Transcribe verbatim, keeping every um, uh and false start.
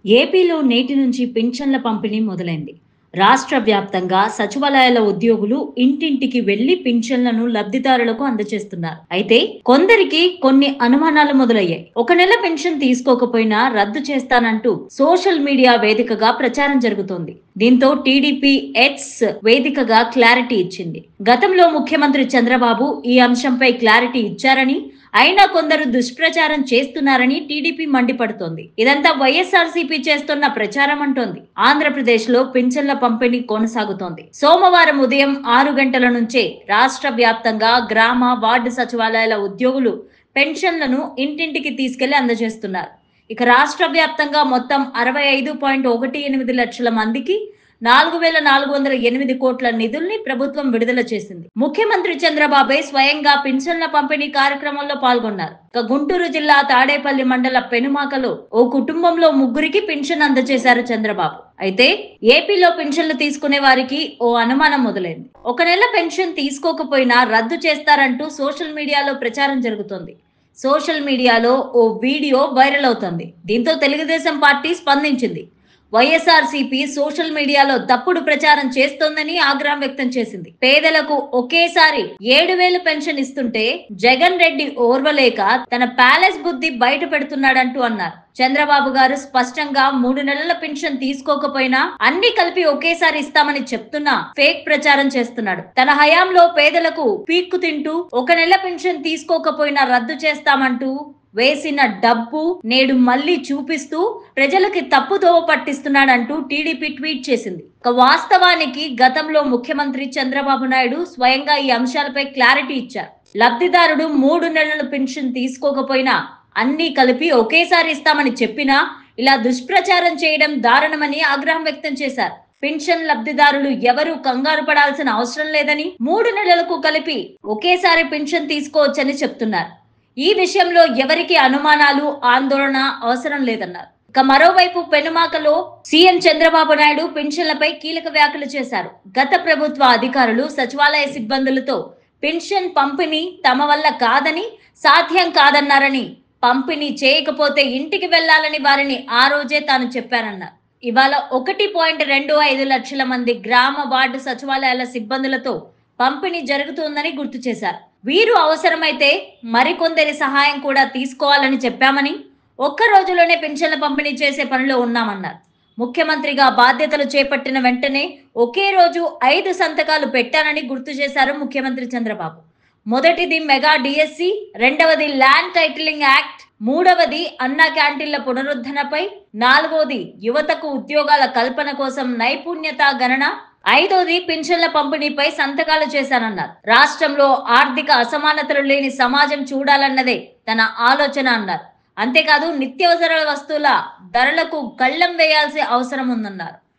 ఏపీలో నేటి నుంచి పింఛన్ల పంపిణీ మొదలైంది. రాష్ట్ర వ్యాప్తంగా సచివాలయాల ఉద్యోగులు ఇంటింటికి వెళ్లి పింఛన్లను లబ్ధిదారులకు అందజేస్తున్నారు. అయితే కొందరికి కొన్ని అనుమానాలు మొదలయ్యాయి. ఒక నెల పెన్షన్ తీసుకోకపోయినా రద్దు చేస్తానంటూ సోషల్ మీడియా వేదికగా ప్రచారం జరుగుతోంది. దీంతో టీడీపీ ఎక్స్ వేదికగా క్లారిటీ ఇచ్చింది. గతంలో ముఖ్యమంత్రి చంద్రబాబు ఈ అంశంపై క్లారిటీ ఇచ్చారని, అయినా కొందరు దుష్ప్రచారం చేస్తున్నారని టీడీపీ మండిపడుతోంది. ఇదంతా వైఎస్ఆర్సీపీ చేస్తున్న ప్రచారం అంటోంది. ఆంధ్రప్రదేశ్ లో పింఛన్ల పంపిణీ కొనసాగుతోంది. సోమవారం ఉదయం ఆరు గంటల నుంచే రాష్ట్ర వ్యాప్తంగా గ్రామ వార్డు సచివాలయాల ఉద్యోగులు పెన్షన్లను ఇంటింటికి తీసుకెళ్లి అందజేస్తున్నారు. ఇక రాష్ట్ర వ్యాప్తంగా మొత్తం అరవై ఐదు పాయింట్ ఒకటి ఎనిమిది లక్షల మందికి నాలుగు వేల నాలుగు వందల ఎనిమిది కోట్ల నిధుల్ని ప్రభుత్వం విడుదల చేసింది. ముఖ్యమంత్రి చంద్రబాబే స్వయంగా పింఛన్ల పంపిణీ కార్యక్రమంలో పాల్గొన్నారు. ఇక గుంటూరు జిల్లా తాడేపల్లి మండల పెనుమాకలో ఓ కుటుంబంలో ముగ్గురికి పింఛన్ అందజేశారు చంద్రబాబు. అయితే ఏపీలో పెన్షన్లు తీసుకునే వారికి ఓ అనుమానం మొదలైంది. ఒక నెల పెన్షన్ తీసుకోకపోయినా రద్దు చేస్తారంటూ సోషల్ మీడియాలో ప్రచారం జరుగుతోంది. సోషల్ మీడియాలో ఓ వీడియో వైరల్ అవుతోంది. దీంతో తెలుగుదేశం పార్టీ స్పందించింది. వైఎస్ఆర్సీపీ సోషల్ మీడియాలో తప్పుడు ప్రచారం చేస్తోందని ఆగ్రహం వ్యక్తం చేసింది. పేదలకు ఒకేసారి ఏడు వేలు పెన్షన్ ఇస్తుంటే జగన్ రెడ్డి ఓర్వలేక తన ప్యాలెస్ బుద్ధి బయట పెడుతున్నాడంటూ అన్నారు. చంద్రబాబు గారు స్పష్టంగా మూడు నెలల పెన్షన్ తీసుకోకపోయినా అన్ని కలిపి ఒకేసారి ఇస్తామని చెప్తున్నా ఫేక్ ప్రచారం చేస్తున్నాడు. తన హయాంలో పేదలకు పీక్కు తింటూ ఒక నెల పెన్షన్ తీసుకోకపోయినా రద్దు చేస్తామంటూ వేసిన డబ్బు నేడు మళ్లీ చూపిస్తూ ప్రజలకి తప్పుదోవ పట్టిస్తున్నాడంటూ టీడీపీ ట్వీట్ చేసింది. వాస్తవానికి గతంలో ముఖ్యమంత్రి చంద్రబాబు నాయుడు స్వయంగా ఈ అంశాలపై క్లారిటీ ఇచ్చారు. లబ్ధిదారుడు మూడు నెలల పెన్షన్ తీసుకోకపోయినా అన్ని కలిపి ఒకేసారి ఇస్తామని చెప్పినా ఇలా దుష్ప్రచారం చేయడం దారుణమని ఆగ్రహం వ్యక్తం చేశారు. పెన్షన్ లబ్ధిదారులు ఎవరూ కంగారు పడాల్సిన అవసరం లేదని, మూడు నెలలకు కలిపి ఒకేసారి పెన్షన్ తీసుకోవచ్చని చెప్తున్నారు. ఈ విషయంలో ఎవరికి అనుమానాలు, ఆందోళన అవసరం లేదన్నారు. ఇక మరోవైపు పెనుమాకలో సీఎం చంద్రబాబు నాయుడు పెన్షన్లపై కీలక వ్యాఖ్యలు చేశారు. గత ప్రభుత్వ అధికారులు సచివాలయ సిబ్బందులతో పెన్షన్ పంపిణీ తమ వల్ల కాదని, సాధ్యం కాదన్నారని, పంపిణీ చేయకపోతే ఇంటికి వెళ్లాలని వారిని ఆ రోజే తాను చెప్పానన్నారు. ఇవాళ ఒకటి పాయింట్ రెండు ఐదు లక్షల మంది గ్రామ వార్డు సచివాలయాల సిబ్బందులతో పంపిణీ జరుగుతుందని గుర్తు చేశారు. వీరు అవసరమైతే మరికొందరి సహాయం కూడా తీసుకోవాలని చెప్పామని, ఒక్క రోజులోనే పెన్షన్ల పంపిణీ చేసే పనిలో ఉన్నామన్నారు. ముఖ్యమంత్రిగా బాధ్యతలు చేపట్టిన వెంటనే ఒకే రోజు ఐదు సంతకాలు పెట్టానని గుర్తు చేశారు ముఖ్యమంత్రి చంద్రబాబు. మొదటిది మెగా డిఎస్సి, రెండవది ల్యాండ్ టైటిలింగ్ యాక్ట్, మూడవది అన్నా క్యాంటీన్ల పునరుద్ధరణపై, నాలుగోది యువతకు ఉద్యోగాల కల్పన కోసం నైపుణ్యత గణన, ఐదోది పింఛన్ల పంపిణీపై సంతకాలు చేశానన్నారు. రాష్ట్రంలో ఆర్థిక అసమానతలు లేని సమాజం చూడాలన్నదే తన ఆలోచన అన్నారు. అంతేకాదు నిత్యావసర వస్తువుల ధరలకు కళ్లెం వేయాల్సిన అవసరం ఉందన్నారు.